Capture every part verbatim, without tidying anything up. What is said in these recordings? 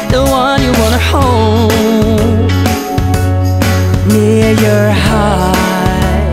the one you wanna hold near your heart.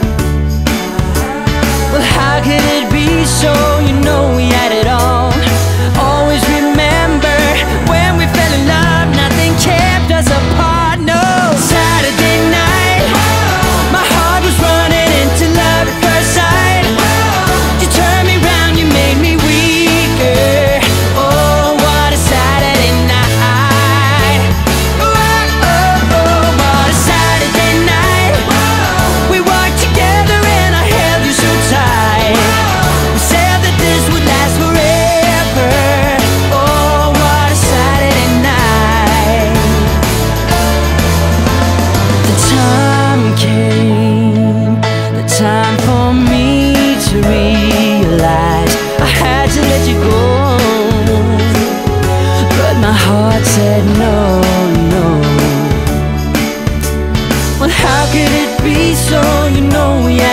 Well, how could it be so? You know we had it all. Always remember when we fell in love, nothing kept us apart. No, Saturday night, my heart was running into love at first sight. You turned me round, you made me weaker. Oh, what a Saturday night. Oh, oh, oh, what a Saturday night. We walked together and I held you so tight. We said that this would last forever. Oh, what a Saturday night. The time came, the time for me to realize I had to let you go, but my heart said no, no. Well, how could it be so? You know we